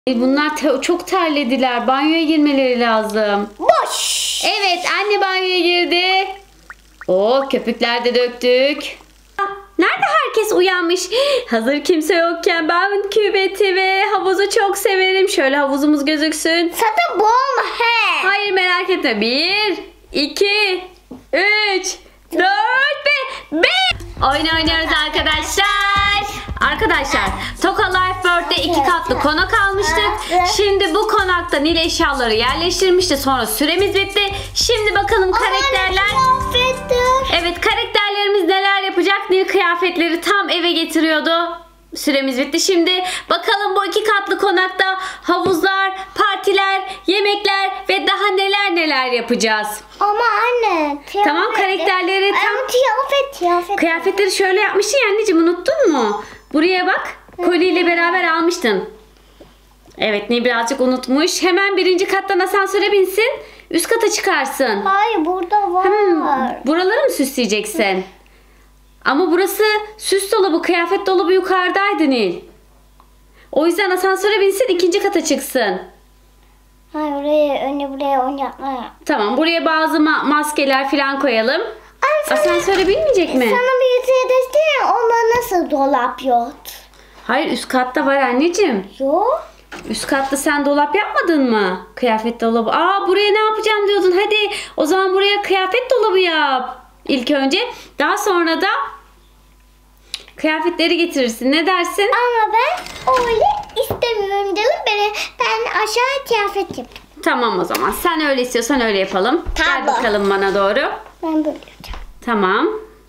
Bunlar çok terlediler. Banyoya girmeleri lazım. Boş. Evet, anne banyoya girdi. Köpükler de döktük. Nerede herkes uyanmış? Hazır kimse yokken ben küveti ve havuzu çok severim. Şöyle havuzumuz gözüksün. Zaten boğulma he. Hayır, merak etme. 1, 2, 3, 4 ve 5. Oyun oynuyoruz arkadaşlar. Arkadaşlar, Toka Life World'de 2 katlı konak almıştık. Şimdi bu konakta Nil eşyaları yerleştirmişti. Sonra süremiz bitti. Şimdi bakalım karakterler. Evet, karakterlerimiz neler yapacak? Nil kıyafetleri tam eve getiriyordu. Süremiz bitti. Şimdi bakalım bu 2 katlı konakta havuzlar, partiler, yemekler ve daha neler yapacağız. Ama anne. Tamam, karakterleri tam... Kıyafet. Kıyafetleri şöyle yapmışsın ya anneciğim, unuttun mu? Buraya bak. Koliyle beraber almıştın. Evet, Nil birazcık unutmuş. Hemen 1. kattan asansöre binsin. Üst kata çıkarsın. Hayır, burada var. Buraları mı süsleyeceksin? Ama burası süs dolabı, kıyafet dolabı yukarıdaydı Nil. O yüzden asansöre binsin, 2. kata çıksın. Hayır, buraya oynatma. Tamam, buraya bazı maskeler falan koyalım. Asansöre binmeyecek mi? Sana bir şey desene, onda nasıl dolap yok? Hayır, üst katta var anneciğim. Yok. Üst katta sen dolap yapmadın mı? Kıyafet dolabı. Buraya ne yapacağım diyordun. Hadi o zaman buraya kıyafet dolabı yap. İlk önce. Daha sonra da kıyafetleri getirirsin. Ne dersin? Ama ben öyle istemiyorum canım. Ben aşağı kıyafet yapayım. Tamam o zaman. Sen öyle istiyorsan öyle yapalım. Tamam. Gel bakalım bana doğru. Ben böyle yapacağım. Tamam.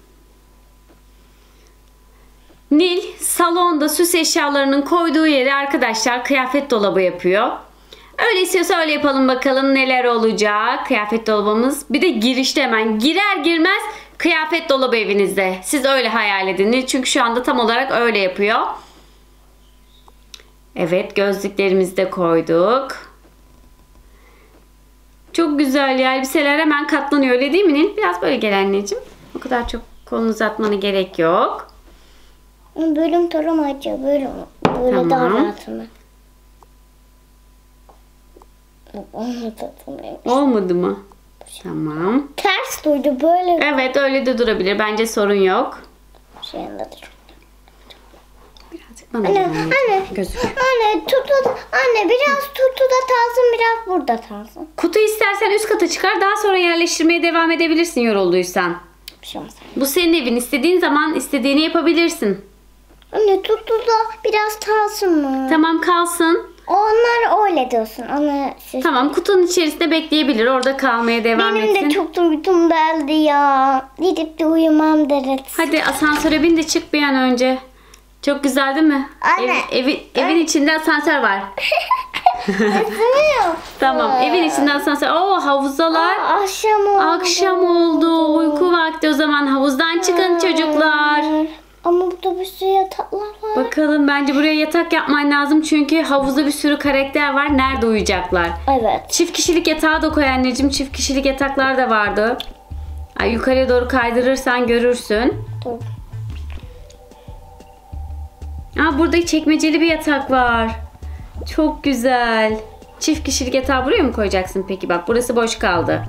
Nil salonda süs eşyalarının koyduğu yeri arkadaşlar kıyafet dolabı yapıyor. Öyle istiyorsa öyle yapalım, bakalım neler olacak. Kıyafet dolabımız. Bir de girişte hemen girer girmez kıyafet dolabı evinizde. Siz öyle hayal edin Nil, çünkü şu anda tam olarak öyle yapıyor. Evet, gözlüklerimizi de koyduk. Çok güzel ya, elbiseler hemen katlanıyor, öyle değil mi Nil? Biraz böyle gel anneciğim. O kadar çok kolunu uzatmana gerek yok. Bölüm tarım açıyor. Böyle Tamam. daha rahatım. Olmadı mı? Tamam. Ters durdu böyle. Evet, öyle de durabilir. Bence sorun yok. Şey anlatırım. Birazcık bana Anne. gözüküyor. Anne biraz tutu da kalsın, biraz burada kalsın. Kutu istersen üst kata çıkar. Daha sonra yerleştirmeye devam edebilirsin yorulduysan. Bir şey olmaz. Bu senin evin. İstediğin zaman istediğini yapabilirsin. Anne tutu da biraz kalsın mı? Tamam, kalsın. Onlar öyle diyorsun. Tamam, kutunun içerisinde bekleyebilir. Orada kalmaya devam Benim etsin. de çok uykum geldi ya. Gidip de uyumam deriz. Hadi asansöre bin de çık bir an önce. Çok güzel değil mi? Anne. Evin içinde asansör var. Isınıyor. Tamam, evin içinde asansör. Havuzdalar. Akşam oldu. Akşam oldu. Uyku vakti o zaman. Havuzdan çıkın çocuklar. Ama burada bir sürü yataklar var. Bakalım, bence buraya yatak yapman lazım. Çünkü havuzda bir sürü karakter var. Nerede uyuyacaklar? Evet. Çift kişilik yatağı da koy anneciğim. Çift kişilik yataklar da vardı. Yukarıya doğru kaydırırsan görürsün. Dur. Burada çekmeceli bir yatak var. Çok güzel. Çift kişilik yatağı buraya mı koyacaksın peki? Bak, burası boş kaldı.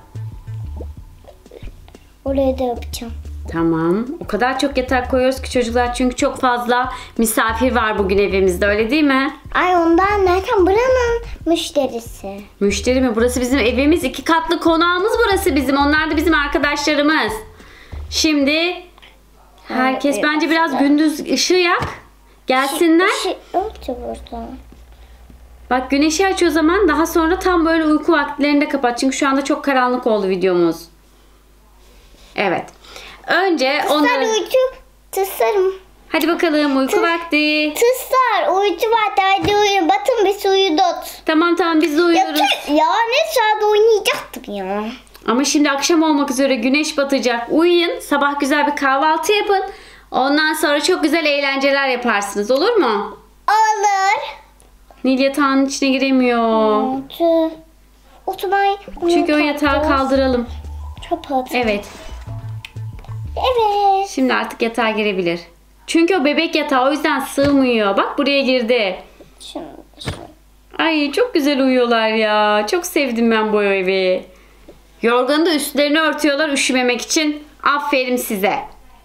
Oraya da yapacağım. Tamam. O kadar çok yatak koyuyoruz ki çocuklar, çünkü çok fazla misafir var bugün evimizde, öyle değil mi? Ay, ondan zaten buranın müşterisi. Müşteri mi? Burası bizim evimiz. 2 katlı konağımız burası bizim. Onlar da bizim arkadaşlarımız. Şimdi herkes Evet, bence biraz gündüz ışığı yak. Gelsinler. Öldü burada. Bak, güneşi aç o zaman. Daha sonra tam böyle uyku vakitlerinde kapat. Çünkü şu anda çok karanlık oldu videomuz. Evet. Önce onları... Tısarım. Hadi bakalım, uyku vakti. Tısar. Uyucu var. Hadi uyuyun. Batın bir suyu dot. Tamam biz de uyuyoruz. Ya ne saat oynayacaktık ya. Ama şimdi akşam olmak üzere, güneş batacak. Uyuyun. Sabah güzel bir kahvaltı yapın. Ondan sonra çok güzel eğlenceler yaparsınız. Olur mu? Olur. Nil yatağın içine giremiyor. Oturmayı. Çünkü o yatağı kaldıralım. Çöp at. Evet. Evet. Şimdi artık yatağa girebilir. Çünkü o bebek yatağı, o yüzden sığmıyor. Bak, buraya girdi. Şimdi. Ay çok güzel uyuyorlar ya. Çok sevdim ben bu evi. Yorganı da üstlerini örtüyorlar üşümemek için. Aferin size.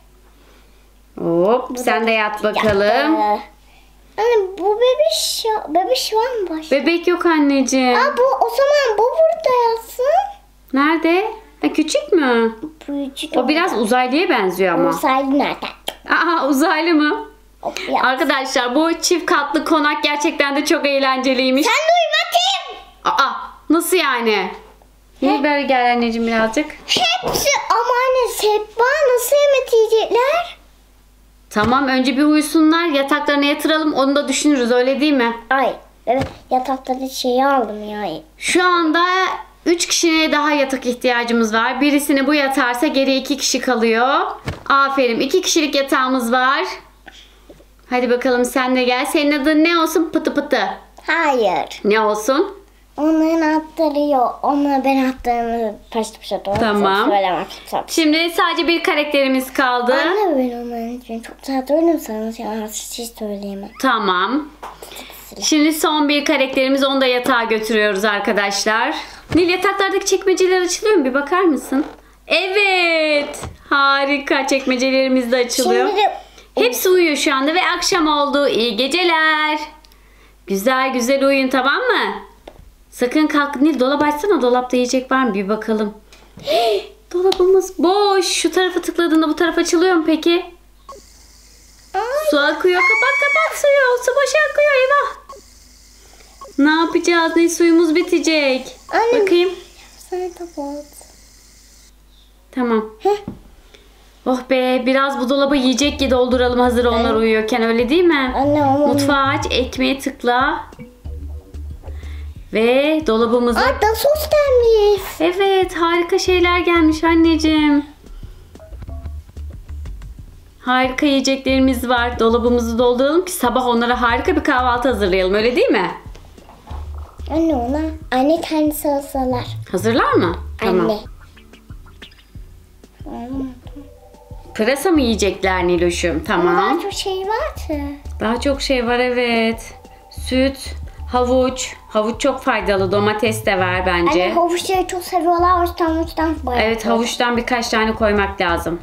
Hop sen de yat bakalım. Anne bu bebiş var mı başka? Bebek yok anneciğim. O zaman bu burada yatsın. Nerede? Ha, küçük mü? Büyücü O biraz uzaylıya benziyor ama. Uzaylı nereden? Aa uzaylı mı? Ya. Arkadaşlar bu çift katlı konak gerçekten de çok eğlenceliymiş. Sen de uyu bakayım. Nasıl yani? Niye böyle gel anneciğim birazcık? Hepsi ama anne Seba nasıl yemek yiyecekler? Tamam önce bir uyusunlar yataklarına yatıralım onu da düşünürüz öyle değil mi? Ay evet yatakta da şeyi aldım ya. Şu anda 3 kişiye daha yatak ihtiyacımız var. Birisini bu yatarsa geriye 2 kişi kalıyor. Aferin 2 kişilik yatağımız var. Hadi bakalım sen de gel. Senin adın ne olsun? Pıtı pıtı. Hayır. Ne olsun? Onların adları yok. Onları ben attığımı paşa doğru. Tamam. Söylemem. Şimdi sadece bir karakterimiz kaldı. Anne ben onların için çok tatlı oynamsanız ya siz söyleyemem. Tamam. Şimdi son bir karakterimiz onu da yatağa götürüyoruz arkadaşlar. Nil yataklardaki çekmeceler açılıyor mu? Bir bakar mısın? Evet. Harika çekmecelerimiz de açılıyor. Şimdi de Hepsi uyuyor şu anda ve akşam oldu. İyi geceler. Güzel güzel uyuyun tamam mı? Sakın kalk Nil dolap açsana dolapta yiyecek var mı bir bakalım. Dolabımız boş. Şu tarafa tıkladığında bu taraf açılıyor mu peki? Su akıyor. Kapat suyu. Su boşa akıyor eyvah. Ne yapacağız? Ne suyumuz bitecek. Anne. Bakayım. Sana kapat. Tamam. Oh be biraz bu dolaba yiyecek dolduralım hazır onlar uyuyorken öyle değil mi? Anne ama. Mutfağı aç ekmeğe tıkla. Ve dolabımıza... Da sos gelmiş. Evet harika şeyler gelmiş anneciğim. Harika yiyeceklerimiz var. Dolabımızı dolduralım ki sabah onlara harika bir kahvaltı hazırlayalım öyle değil mi? Anne anne kendi salsalar. Hazırlar mı? Tamam. Anne. Pırasa mı yiyecekler Niloş'um? Tamam. Daha çok şey var ki. Daha çok şey var evet. Süt, havuç. Havuç çok faydalı. Domates de var bence. Anne havuçları çok seviyorlar. Havuçtan bayılıyor. Evet havuçtan birkaç tane koymak lazım.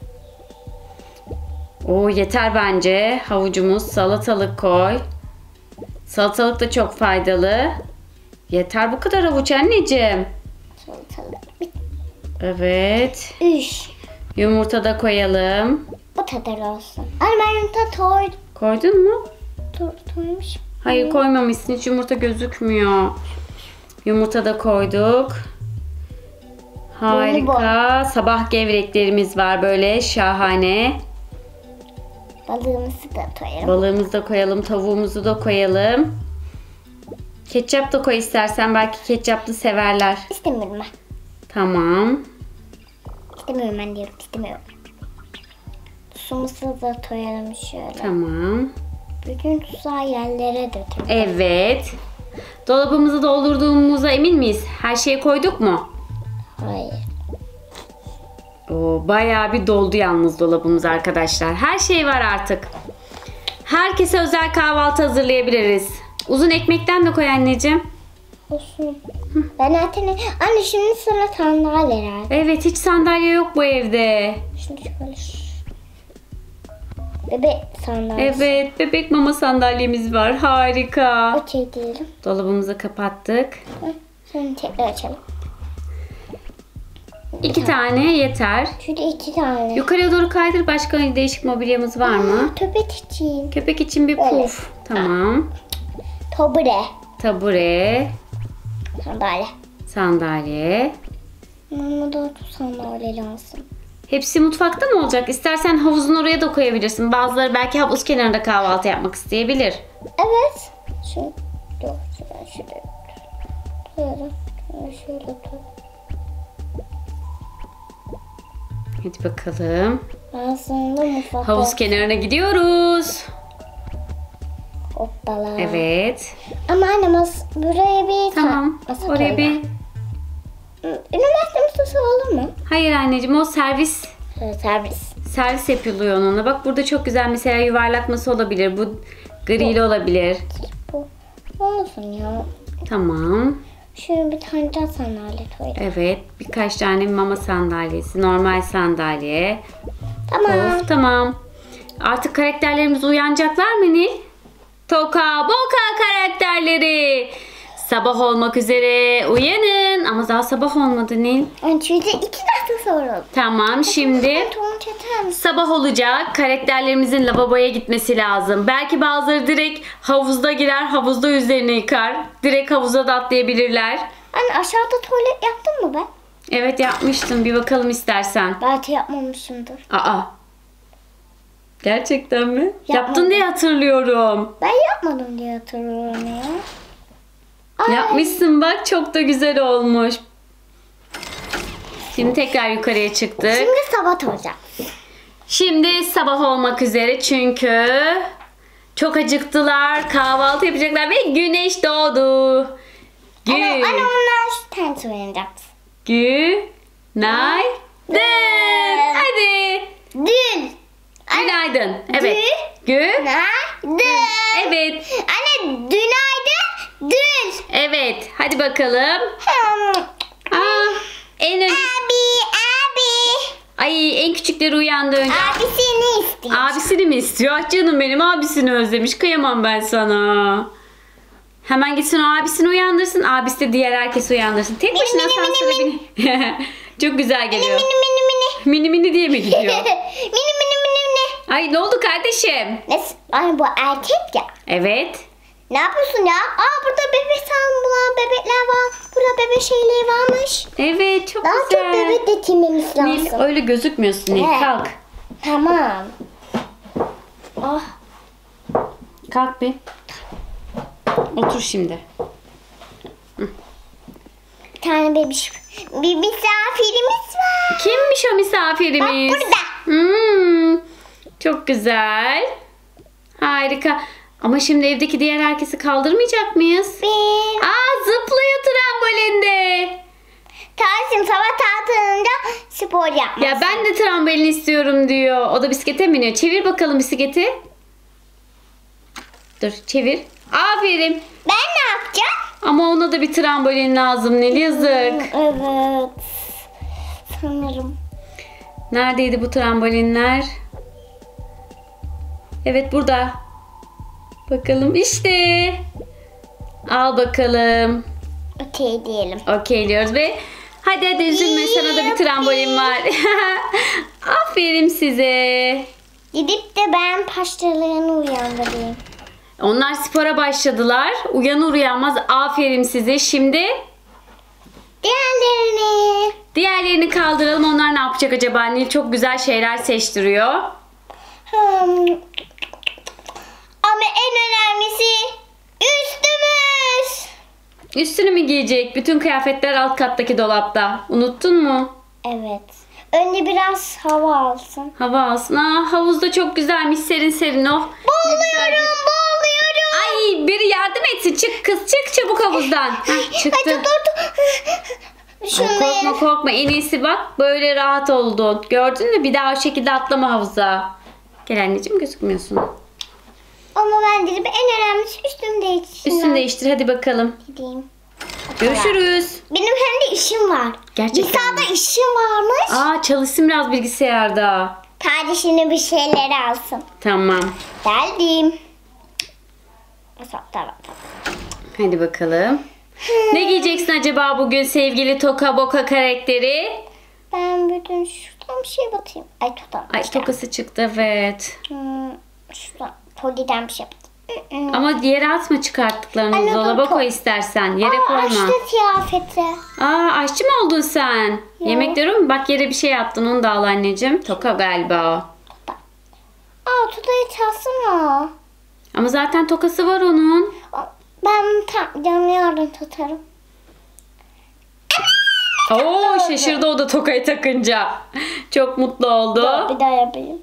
Oo yeter bence. Havucumuz salatalık koy. Salatalık da çok faydalı. Yeter bu kadar havuç anneciğim. Salatalık. Evet. Üç. Yumurta da koyalım. Bu kadar olsun. Anne ben yumurta Koydun mu? toymuş. Hayır koymamışsın. Hiç yumurta gözükmüyor. Yumurta da koyduk. Harika. Sabah gevreklerimiz var böyle şahane. Balığımızı da koyalım. Balığımızı da koyalım. Tavuğumuzu da koyalım. Ketçap da koy istersen. Belki ketçaplı severler. İstemiyorum ben. Tamam. İstemiyorum ben diyorum. İstemiyorum. Sumuzu da koyalım şöyle. Tamam. Bütün tuzağı yerlere dökelim. Evet. Dolabımızı doldurduğumuza emin miyiz? Her şeyi koyduk mu? Hayır. Oo, bayağı bir doldu yalnız dolabımız arkadaşlar. Her şey var artık. Herkese özel kahvaltı hazırlayabiliriz. Uzun ekmekten de koy anneciğim. Olsun. Ben zaten... Anne şimdi sana sandalye ver. Evet hiç sandalye yok bu evde. Şimdi şöyle... Bebek sandalyesi. Evet bebek mama sandalyemiz var. Harika. Okey diyelim. Dolabımızı kapattık. Şimdi tekrar açalım. 2 tane yeter. Şurada 2 tane. Yukarıya doğru kaydır. Başka değişik mobilyamız var mı? Köpek için. Köpek için bir Öyle. puf. Tamam. Tabure. Tabure. Sandalye. Sandalye. Mama da sandalye lazım. Hepsi mutfakta mı olacak? İstersen havuzun oraya da koyabilirsin. Bazıları belki havuz kenarında kahvaltı yapmak isteyebilir. Evet. Şöyle. Dur. Şöyle. Şöyle. Hadi bakalım. Aslında mutfakta. Havuz kenarına gidiyoruz. Hoppala. Evet. Ama anne buraya bir Tamam. masa Oraya bir... Üniversite masası olur mu? Hayır anneciğim o servis. Servis. Servis yapılıyor onunla. Bak burada çok güzel mesela yuvarlak masa olabilir. Bu grili olabilir. Bu. Olsun ya. Tamam. Şöyle bir tane daha sandalye koyalım. Evet. Birkaç tane mama sandalyesi. Normal sandalye. Tamam. Of, tamam. Artık karakterlerimiz uyanacaklar mı Nil? Toka boka karakterleri. Sabah olmak üzere. Uyanın. Ama daha sabah olmadı Nil. Çünkü 2 dakika sonra. Tamam, şimdi Tohum çeter misin? sabah olacak. Karakterlerimizin lavaboya gitmesi lazım. Belki bazıları direkt havuzda girer, havuzda yüzlerini yıkar. Direkt havuza da atlayabilirler. Anne aşağıda tuvalet yaptın mı ben? Evet, yapmıştım. Bir bakalım istersen. Belki yapmamışımdır. Aa. Gerçekten mi? Yapmadım. Yaptın diye hatırlıyorum. Ben yapmadım diye hatırlıyorum ya. Ay. Yapmışsın bak, çok da güzel olmuş. Şimdi tekrar yukarıya çıktık. Şimdi sabah olacak. Şimdi sabah olmak üzere çünkü çok acıktılar. Kahvaltı yapacaklar ve güneş doğdu. Anne onlar tens oynayacaksın. Günaydın. Hadi. Dün. Günaydın. Evet. Günaydın. Evet. Anne günaydın. Dün. Evet. Hadi bakalım. En önce... Abi. Ay, en küçükleri uyandı önce. Abisini istiyor. Abisini mi istiyor? Ah canım benim, abisini özlemiş. Kıyamam ben sana. Hemen gitsin o abisini uyandırsın. Abisi de diğer herkesi uyandırsın. Tek başına asansöre bin. Çok güzel geliyor. Mini mini diye mi gidiyor? Mini. Ay, ne oldu kardeşim? Anne bu erkek ya. Evet. Ne yapıyorsun ya? Burada bebek sandılar, bebekler var. Burada bebek şeyleri varmış. Evet, çok Daha güzel. çok bebek getirmemiz Nil, lazım. öyle gözükmüyorsun Nil. Evet. Kalk. Tamam. Ah. Kalk bir. Otur şimdi. Bir tane bir misafirimiz var. Kimmiş o misafirimiz? Bak burada. Çok güzel. Harika. Ama şimdi evdeki diğer herkesi kaldırmayacak mıyız? Bir. Zıplıyor trambolinde. Tarsim sabah tatilinde spor yapması. Ya ben de trambolin istiyorum diyor. O da bisiklete mi biniyor? Çevir bakalım bisikleti. Dur, çevir. Aferin. Ben ne yapacağım? Ama ona da bir trambolin lazım Nil, yazık. Evet. Sanırım. Neredeydi bu trambolinler? Evet, burada. Bakalım işte. Al bakalım. Okey diyelim. Okeyliyoruz ve hadi üzülme, sana da bir trambolin var. Aferin size. Gidip de ben paştalarını uyandırayım. Onlar spora başladılar. Uyanır uyanmaz aferin size. Şimdi diğerlerini kaldıralım. Onlar ne yapacak acaba? Nil çok güzel şeyler seçtiriyor. Ama en önemlisi üstümüz. Üstünü mü giyecek? Bütün kıyafetler alt kattaki dolapta. Unuttun mu? Evet. Önce biraz hava alsın. Hava alsın. Havuzda çok güzelmiş, serin serin oh. Boğuluyorum. Ay, biri yardım etsin. Çık kız, çık çabuk havuzdan. Çıktı. Hadi dur. Korkma korkma, en iyisi bak böyle rahat oldun. Gördün mü? Bir daha o şekilde atlama havuza. Gel anneciğim, gözükmüyorsun. Ama ben dedim en önemlisi üstümü değiştireyim. Üstünü değiştir hadi bakalım. Gideyim. Görüşürüz. Benim hem de işim var. Gerçekten Bilgisayarda mi? işim varmış. Çalışsın biraz bilgisayarda. Kardeşine bir şeyler alsın. Tamam. Geldim. Tamam. Hadi bakalım. Ne giyeceksin acaba bugün sevgili Toka Boka karakteri? Ben bütün şuradan bir şey batayım. Ay tutam. Ay, tokası çıktı, evet. Şuradan poliden bir şey batayım. Ama yere atma çıkarttıklarını. Anne, Dolaba dur, koy istersen. Yere koyma. Açtı kıyafeti. Aşçı mı oldun sen? Yemekleri mi? Bak, yere bir şey attın, onu da al anneciğim. Toka galiba o. Tudayı çalsana. Ama zaten tokası var onun. Ben canlı yarın tutarım. Oo, şaşırdı o da tokayı takınca. Çok mutlu oldu. Bir daha yapayım.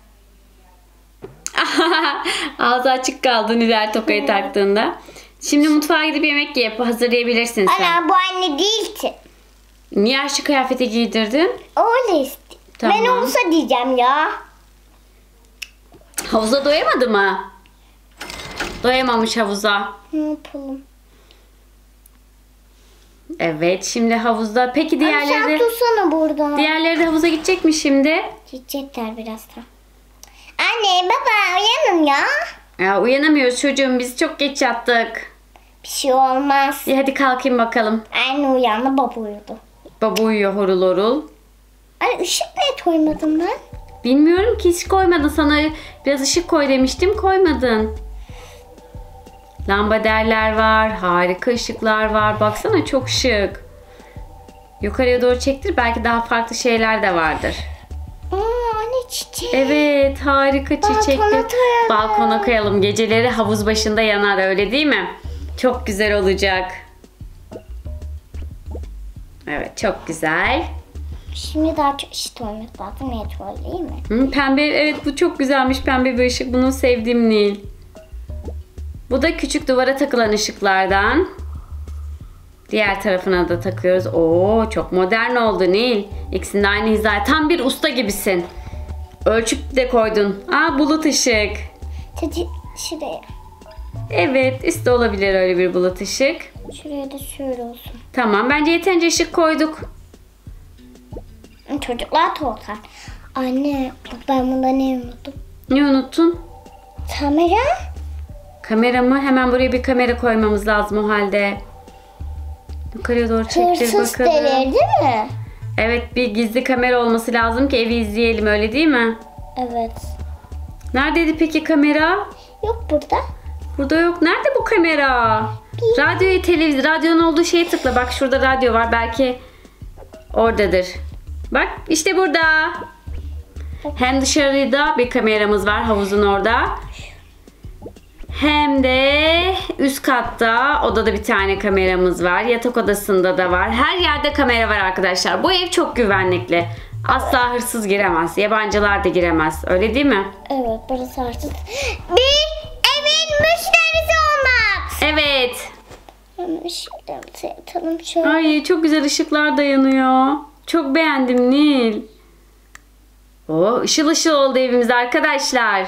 Ağzı açık kaldı Nilay tokayı taktığında. Şimdi mutfağa gidip yemek hazırlayabilirsin sen. Ana bu anne değil ki. Niye aşçı kıyafeti giydirdin? Öyle istiyorum. Tamam. Ben olsa diyeceğim ya. Havuza doyamadı mı? Doyamamış havuza. Ne yapalım? Evet, şimdi havuzda. Peki Sen diğerleri tutsana burada. de havuza gidecek mi şimdi? Gidecekler birazdan. Anne baba uyanın ya. Ya uyanamıyoruz çocuğum. Biz çok geç yattık. Bir şey olmaz. İyi, hadi kalkayım bakalım. Anne uyandı baba uyudu. Baba uyuyor horul horul. Anne ışık ne koymadım ben? Bilmiyorum ki, hiç koymadın. Sana biraz ışık koy demiştim, koymadın. Lambaderler var. Harika ışıklar var. Baksana, çok şık. Yukarıya doğru çektir. Belki daha farklı şeyler de vardır. Anne çiçek. Evet, harika çiçekler. koyalım. Balkona koyalım. Geceleri havuz başında yanar, öyle değil mi? Çok güzel olacak. Evet, çok güzel. Şimdi daha çok ışık olması lazım. Ne tuvalet değil mi? Pembe, evet bu çok güzelmiş, pembe bir ışık. Bunu sevdim Nil. Bu da küçük duvara takılan ışıklardan. Diğer tarafına da takıyoruz. Oo, çok modern oldu Nil. İkisinin de aynı hizaya. Tam bir usta gibisin. Ölçüp de koydun. Aa, bulut ışık. Hadi şuraya. Evet, üstte olabilir öyle bir bulut ışık. Şuraya da şöyle olsun. Tamam, bence yeterince ışık koyduk. Çocuklar tutar. Anne bak ben bunda ne unuttum? Ne unuttun? Kamera. Kamera mı? Hemen buraya bir kamera koymamız lazım o halde. Yukarıya doğru çektir Hırsız bakalım. delir değil mi? Evet, bir gizli kamera olması lazım ki evi izleyelim, öyle değil mi? Evet. Neredeydi peki kamera? Yok burada. Burada yok. Nerede bu kamera? Radyoyu, radyonun olduğu şeye tıkla. Bak şurada radyo var. Belki oradadır. Bak işte burada. Hem dışarıda bir kameramız var havuzun orada. Hem de üst katta odada bir tane kameramız var. Yatak odasında da var. Her yerde kamera var arkadaşlar. Bu ev çok güvenlikli. Asla hırsız giremez. Yabancılar da giremez. Öyle değil mi? Evet burası artık bir evin müşterisi olmak. Evet. Işıklarımızı yatalım şöyle. Ay, çok güzel ışıklar da yanıyor. Çok beğendim Nil. Oo, ışıl ışıl oldu evimiz arkadaşlar.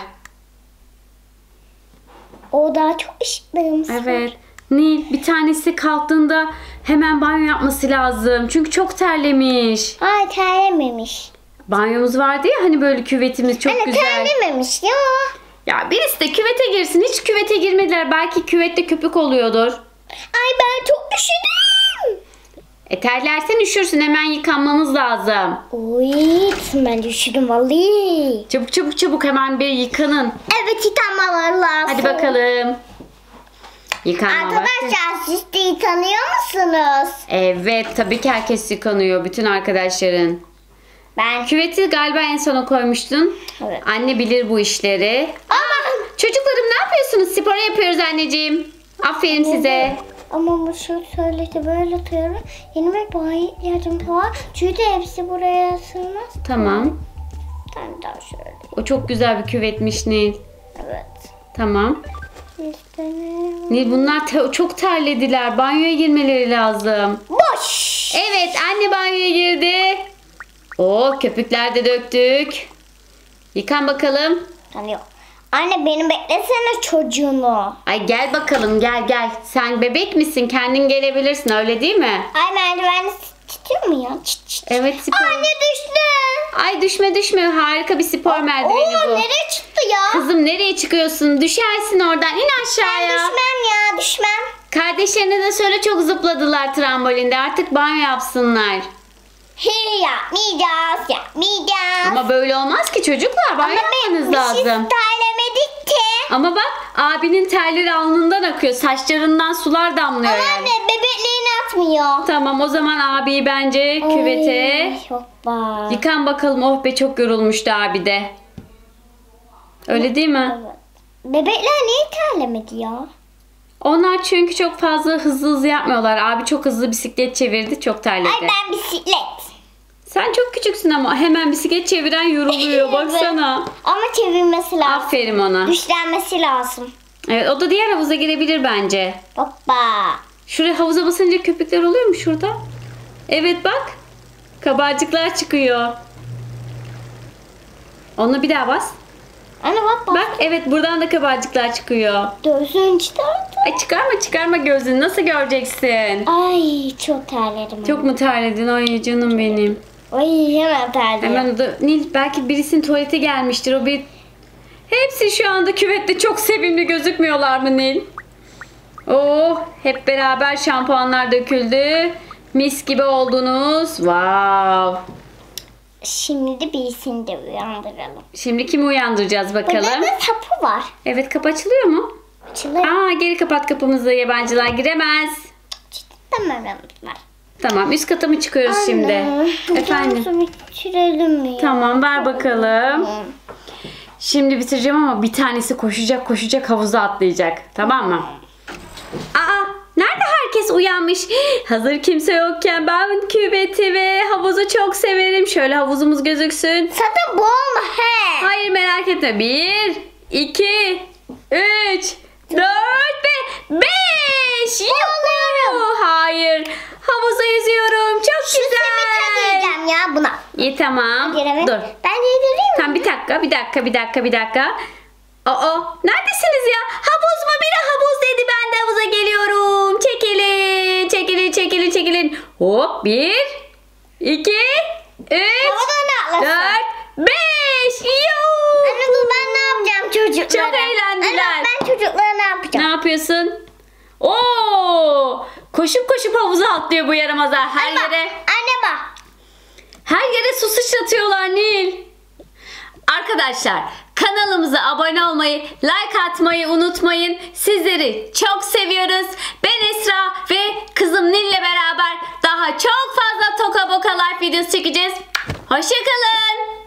O daha çok ışıklarımız var. Evet. Nil, bir tanesi kalktığında hemen banyo yapması lazım. Çünkü çok terlemiş. Ay terlememiş. Banyomuz vardı ya hani, böyle küvetimiz çok Anne güzel. terlememiş ya. Ya birisi de küvete girsin. Hiç küvete girmediler. Belki küvette köpük oluyordur. Ay ben çok üşüdüm. Terlersen üşürsün. Hemen yıkanmanız lazım. Oy ben de üşüdüm vallahi. Çabuk çabuk çabuk hemen bir yıkanın. Evet yıkanmalar lazım. Hadi bakalım. Yıkanma vakti. Arkadaşlar siz de yıkanıyor musunuz? Evet, tabii ki herkes yıkanıyor. Bütün arkadaşların. Ben. Küveti galiba en sona koymuştun. Evet. Anne bilir bu işleri. Ama. Çocuklarım ne yapıyorsunuz? Spor yapıyoruz anneciğim. Aferin size. Ama bu şu söyledi böyle atıyorum. Yeni bir boya ihtiyacım var. Çünkü hepsi buraya sığmaz. Tamam. Ben daha şöyle. O çok güzel bir küvetmiş Nil. Evet. Tamam. İşte ne? Nil, bunlar çok terlediler. Banyoya girmeleri lazım. Boş. Evet, anne banyoya girdi. Oo, köpükler de döktük. Yıkan bakalım. Tanıyor. Anne beni beklesene çocuğunu. Ay gel bakalım, gel gel. Sen bebek misin? Kendin gelebilirsin, öyle değil mi? Ay merdiveni titriyor mu ya? Çıt çıt. Evet, spor. Anne düştü. Ay düşme düşme. Harika bir spor merdiveni bu. Nereye çıktı ya? Kızım nereye çıkıyorsun? Düşersin oradan. İn Ben aşağıya. düşmem ya düşmem. Kardeşlerine de söyle, çok zıpladılar trambolinde. Artık banyo yapsınlar. Yapmayacağız. Ama böyle olmaz ki çocuklar. Banyo yapmanız lazım. terlemedik ki. Ama bak, abinin terleri alnından akıyor. Saçlarından sular damlıyor Ama yani. anne bebekliğini atmıyor. Tamam, o zaman abiyi bence küvete Ay, hoppa. yıkan bakalım. Oh be, çok yorulmuştu abi de. Öyle değil mi? Evet. Bebekler niye terlemedi ya? Onlar çünkü çok fazla hızlı yapmıyorlar. Abi çok hızlı bisiklet çevirdi, çok terledi. Ay ben bisiklet. Sen çok küçüksün ama hemen bisiklet çeviren yoruluyor. Baksana. Ama çevirmesi lazım. Aferin ona. Güçlenmesi lazım. Evet, o da diğer havuza girebilir bence. Hoppa. Şuraya havuza basınca köpükler oluyor mu şurada? Evet bak. Kabarcıklar çıkıyor. Onu bir daha bas. Anne bak bak. Bak evet, buradan da kabarcıklar çıkıyor. Gözün çıkardı. Ay çıkarma gözünü, nasıl göreceksin? Ay çok terledim. Çok mu terledin? Ay canım benim. Ay hemen terledim. Hemen Nil, belki birisinin tuvalete gelmiştir. O bir... Hepsi şu anda küvette çok sevimli gözükmüyorlar mı Nil? Oh, hep beraber şampuanlar döküldü. Mis gibi oldunuz. Wow. Şimdi birisini de uyandıralım. Şimdi kimi uyandıracağız Burada bakalım? da kapı var. Evet, kapı açılıyor mu? Açılıyor. Aa, geri kapat kapımızı, yabancılar giremez. Tamam var. Tamam, üst kata mı çıkıyoruz şimdi? Efendim. Efendim. İçirelim mi? Tamam, ver bakalım. Şimdi bitireceğim ama bir tanesi koşacak havuza atlayacak. Tamam mı? Aa, nerede herkes uyanmış? Hazır kimse yokken ben küveti ve havuzu çok severim. Şöyle havuzumuz gözüksün. Zaten boğulma he. Hayır, merak etme. 1, 2, 3, 4 ve 5. Hayır. Havuza yüzüyorum. Çok güzel. Yedireceğim ya buna. İyi, tamam. Yediremem. Dur. Ben yedireyim mi? Tamam, bir dakika. Aa, neredesiniz ya? Havuz mu? Biri havuz dedi. Ben de havuza geliyorum. Çekilin. Hop, 1, 2, 3, Havadan atlasın. 4, 5. Anne dur ben ne yapacağım çocuklara? Çok eğlendiler. Anne ben çocuklara ne yapacağım? Ne yapıyorsun? Oo! Koşup havuza atlıyor bu yaramazlar. Her yere Anne bak. her yere su sıçratıyorlar Nil. Arkadaşlar, kanalımıza abone olmayı, like atmayı unutmayın. Sizleri çok seviyoruz. Ben Esra ve kızım Nil'le beraber daha çok fazla Toka Boka Life videosu çekeceğiz. Hoşça kalın.